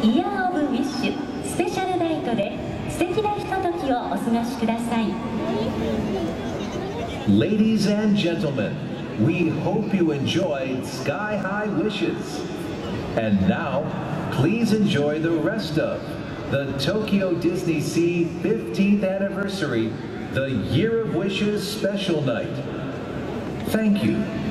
イヤー・オブ・ウィッシュスペシャルナイトで素敵なひとときをお過ごしください。 Ladies and gentlemen, we hope you enjoyed Sky High Wishes. And now, please enjoy the rest of the Tokyo Disney Sea 15th Anniversary, the Year of Wishes Special Night. Thank you.